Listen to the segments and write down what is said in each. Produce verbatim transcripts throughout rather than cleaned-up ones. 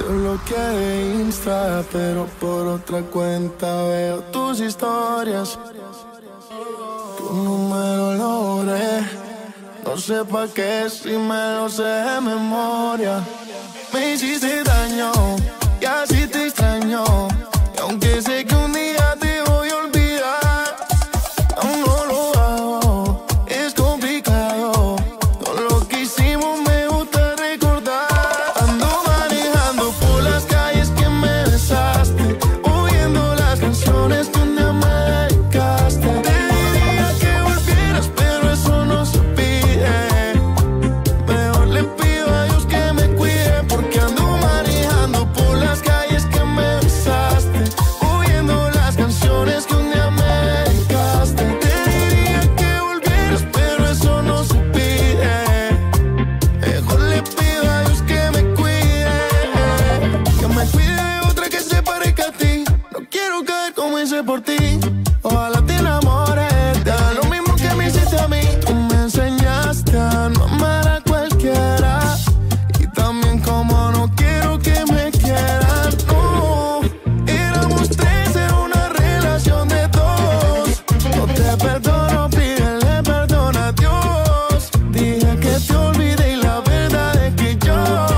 Te bloqueé de Insta, pero por otra cuenta veo tus historias. Tu número lo borré, no sé pa' qué si me lo sé de memoria. Me hiciste daño y así te extraño, y aunque sé que un día te voy a olvidar, aún no lo hago, es complicado. Todo lo que hicimos me gusta recordar. Ando manejando por las calles que me besaste, oyendo las canciones que un día me dedicaste. Te diría que volvieras, pero eso no se pide. Mejor le pido a Dios que me cuide, porque ando manejando por las calles que me besaste, oyendo las canciones que un día me dedicaste. Te diría que volvieras, pero eso no se pide. Mejor le pido a Dios que me cuide, que me cuide de otra que se parezca a ti. No quiero caer como hice por ti. Ojalá te enamores, te haga lo mismo que me hiciste a mí. Tú me enseñaste a no amar a cualquiera, y también como no quiero que me quieras. No, éramos tres, era una relación de dos. No te perdono, pídele perdón a Dios. Dije que te olvidé y la verdad es que yo,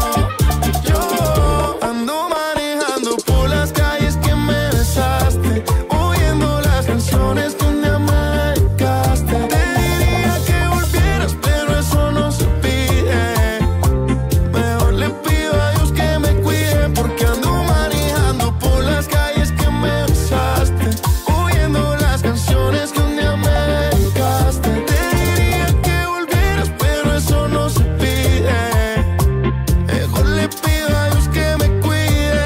yo ando manejando por las calles que me besaste, oyendo las canciones que un día me dedicaste. Te diría que volvieras, pero eso no se pide. Mejor le pido a Dios que me cuide, porque ando manejando por las calles que me besaste, oyendo las canciones que un día me dedicaste. Te diría que volvieras, pero eso no se pide. Mejor le pido a Dios que me cuide.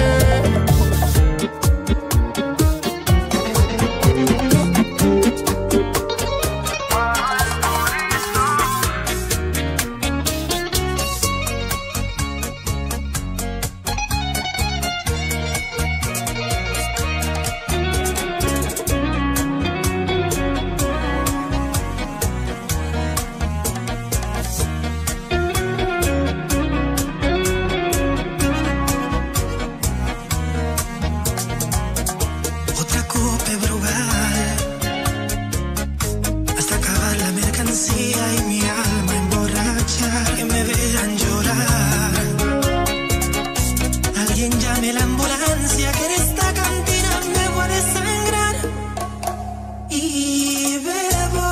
Otra copa de Brugal, hasta acabar la mercancía y mi alma emborracha, que me vean llorar. Alguien llame la ambulancia, que en esta cantina me voy a desangrar. Y bebo,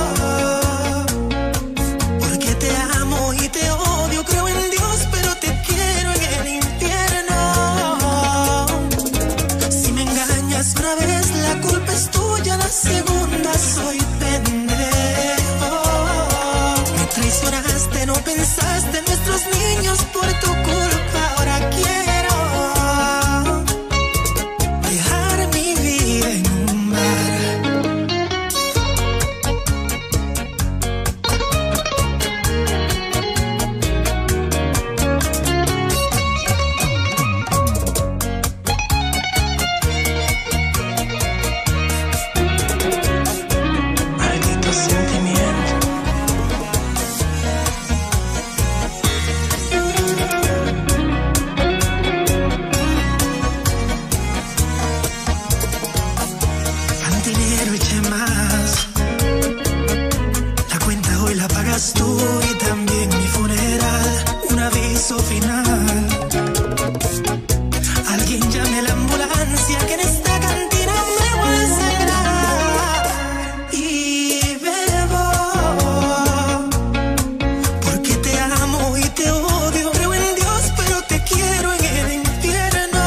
porque te amo y te odio, creo en Dios, pero te quiero en el infierno. Si me engañas una vez, la culpa es tuya, la segunda soy pendejo. Me traicionaste, no pensaste en nuestros niños, por tu culpa ahora quiero dejar mi vida en un bar. Maldito sentimiento. Cantinero, eché más. La cuenta hoy la pagas tú y también mi funeral. Un aviso final. Alguien llame a la ambulancia, que en esta cantina me voy a desangrar. Y bebo, porque te amo y te odio, creo en Dios, pero te quiero en el infierno.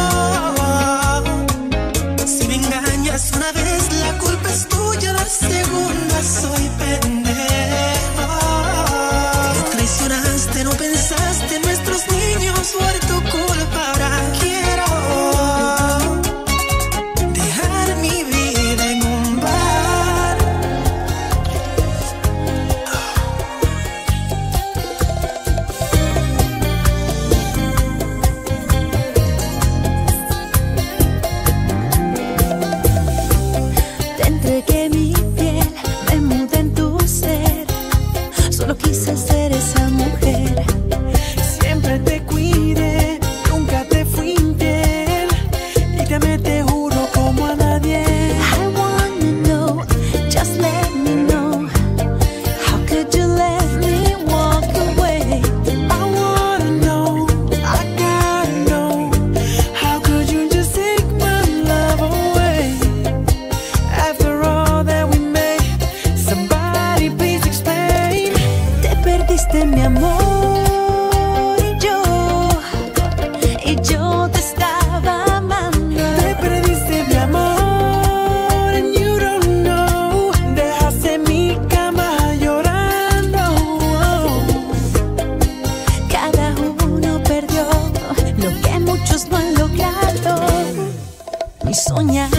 Si me engañas una vez, la culpa es tuya, la segunda soy pendejo. Me traicionaste, no pensaste en nuestros niños, soñando.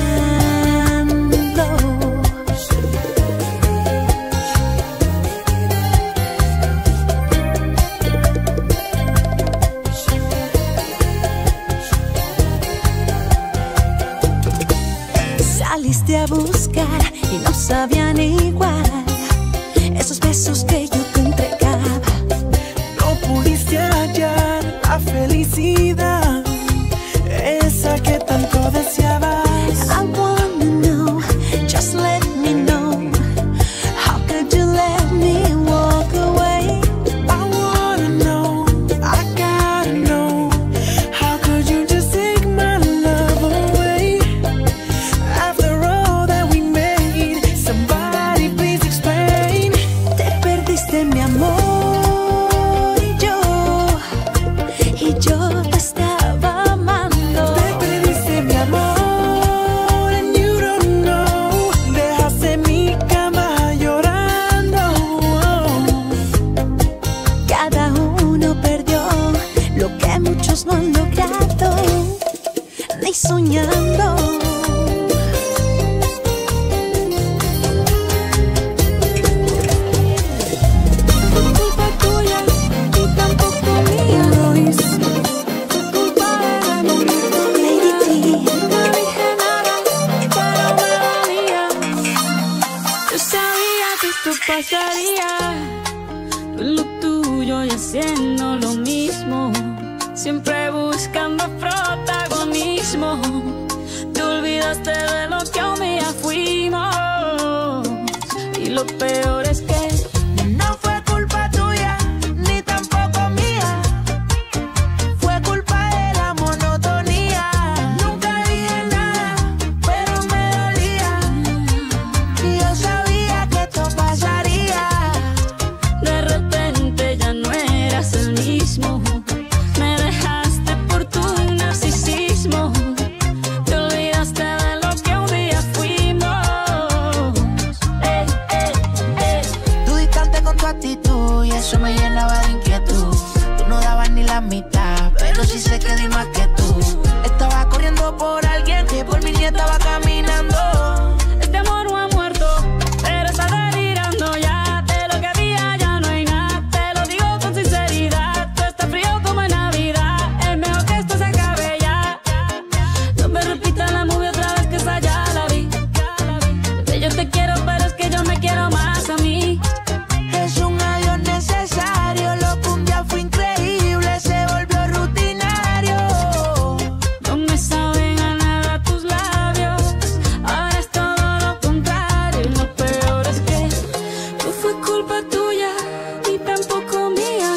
Saliste a buscar y no sabían igual esos besos que yo te entregaba. No pudiste hallar la felicidad, esa que tanto deseabas. I wanna know, just let me know, how could you let me walk away? I wanna know, I gotta know, how could you just take my love away? After all that we made, somebody please explain. Te perdiste mi amor y yo, y yo te estaba amando. Te perdiste mi amor and you don't know. Dejaste mi cama llorando. Cada uno perdió lo que muchos no han logrado, ni soñando. Fue culpa tuya y tampoco mía. Lo hice. Fue culpa de la Lady T. No dije nada, pero me dolía. Yo sabía que esto pasaría. Tú en lo tuyo y haciendo lo mismo, siempre buscando protagonismo. Te olvidaste de lo que un día fuimos. Y lo peor es que No fue culpa tuya, ni tampoco mía. Fue culpa de la monotonía. Nunca dije nada, pero me dolía. Y yo sabía que esto pasaría. de repente ya no eras el mismo. Me dejaste por tu narcisismo. Te olvidaste de lo que un día fuimos. Ey, ey, ey. Tú distante con tu actitud y eso me llenaba de inquietud. Tú no dabas ni la mitad, pero sí sé que di más que tú. Estaba corriendo por alguien que por mí ni estaba caminando. Este amor no ha muerto, pero está delirando ya. De lo que había ya no hay nada. Te lo digo con sinceridad. Tú estás frío como en Navidad. Es mejor que esto se acabe ya. No me repita la movie otra vez, que esa ya la vi. Bebé, yo te quiero, pero es que yo me quiero más a mí. Es un adiós necesario, lo que un día fue increíble se volvió rutinario. No me saben a nada tus labios. Ahora es todo lo contrario. Y lo peor es que no fue culpa tuya ni tampoco mía.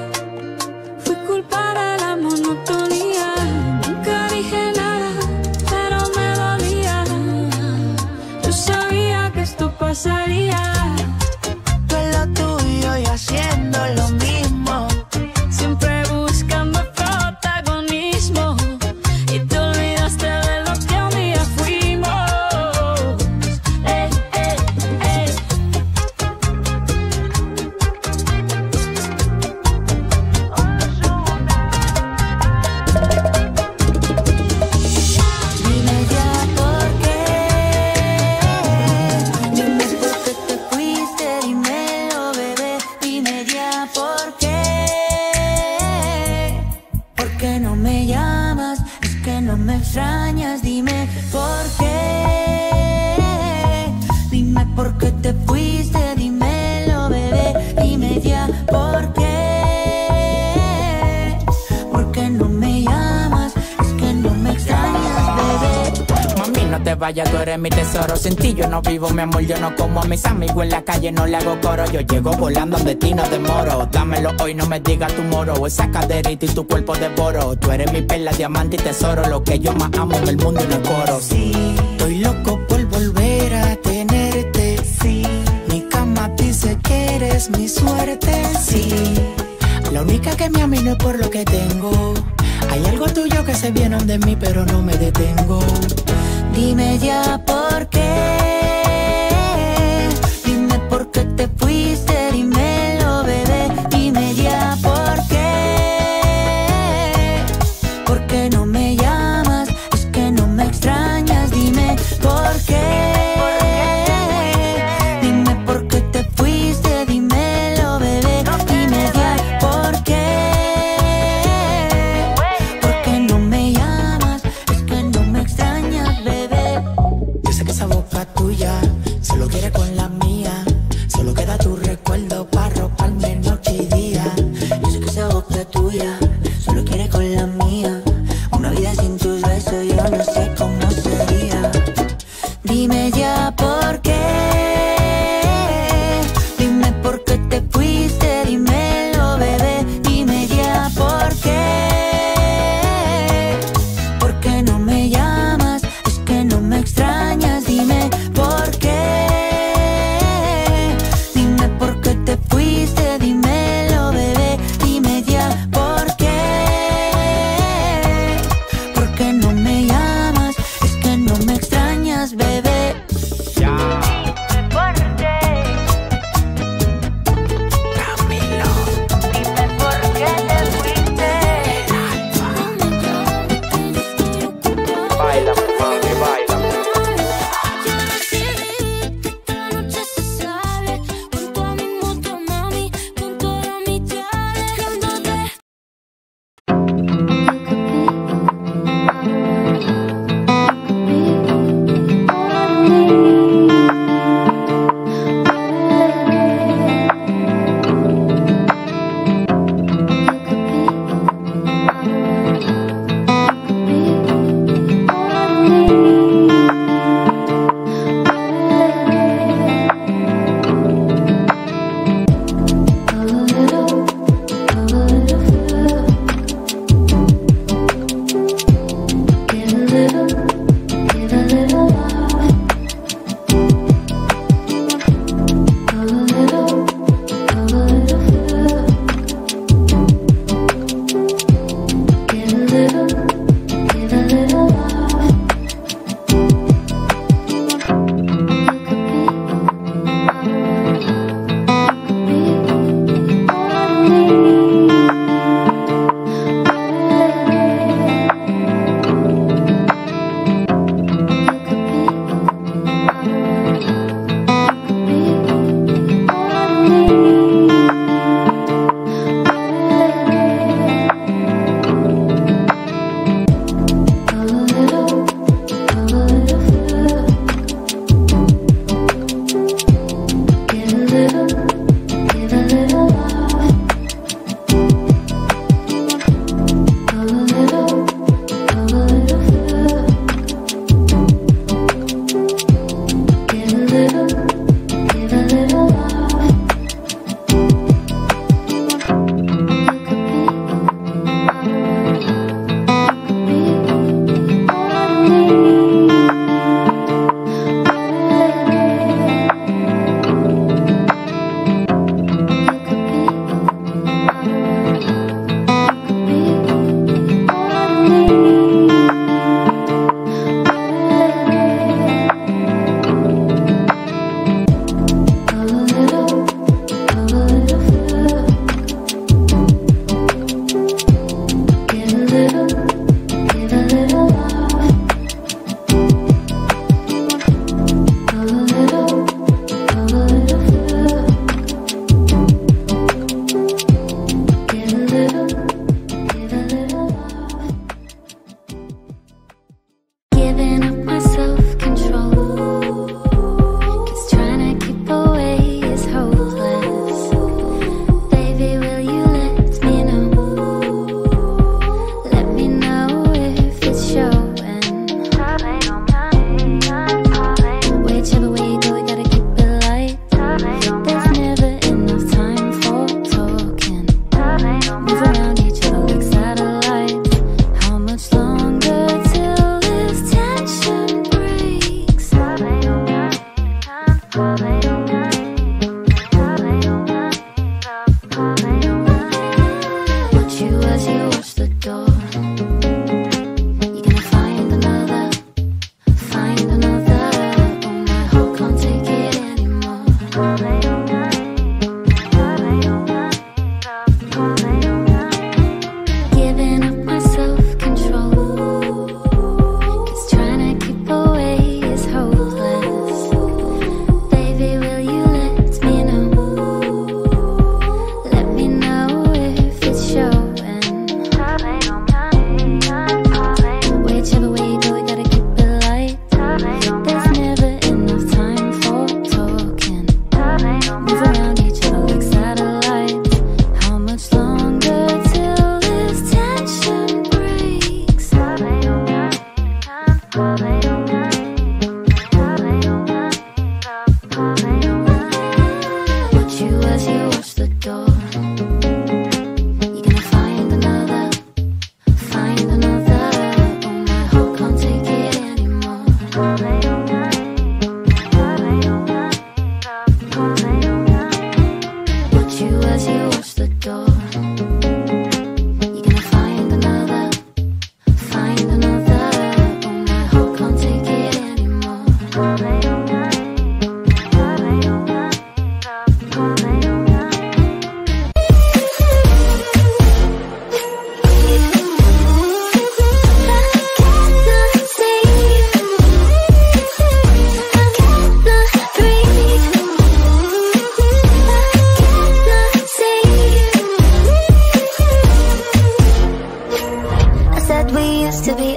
Fue culpa de la monotonía. Nunca dije nada, pero me dolía. Yo sabía que esto pasaría. Tú en lo tuyo y haciendo lo mismo. Siempre buscando protagonismo. Y te olvidaste de lo que un día fuimos. Ey, ey, ey. Dime ya por qué. Dime por qué te fuiste, dímelo, bebé. Dime ya por qué. ¿Por qué no me llamas? Es que no me extrañas. Dime por qué. Dime por qué te fuiste, dímelo, bebé. Dime ya por qué. ¿Por qué no me llamas? Es que no me extrañas, bebé. Mami, no te vayas, tú eres mi tesoro. Sin ti yo no vivo, mi amor, yo no como a mis amigos en la calle, no le hago coro. Yo llego volando donde ti no demoro. Dámelo hoy, no me digas tu moro. Esa caderita y tu cuerpo devoro. Tú eres mi perla, diamante y tesoro. Lo que yo más amo en el mundo y no es coro. Sí, estoy loco por volver a tenerte. Sí, mi cama dice que eres mi suerte. Sí, la única que me ama y no es por lo que tengo. Hay algo tuyo que se viene de mí, pero no me detengo. Dime ya por qué. Dime por qué te fuiste, dímelo, bebé. Dime ya por qué. ¿Por qué no me llamas? Es que no me extrañas. Dime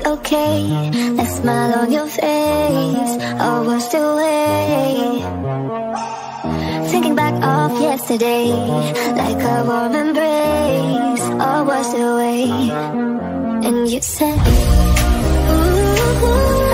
okay? That smile on your face, I washed away. Thinking back of yesterday, like a warm embrace, all washed away. And you said, ooh,